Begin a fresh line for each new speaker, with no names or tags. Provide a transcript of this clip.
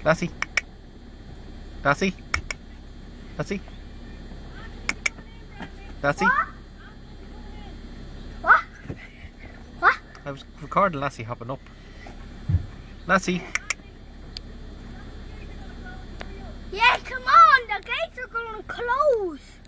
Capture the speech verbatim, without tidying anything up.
Lassie. Lassie. Lassie. Lassie.
What? What?
I was recording Lassie hopping up. Lassie.
Yeah, come on, the gates are going to close.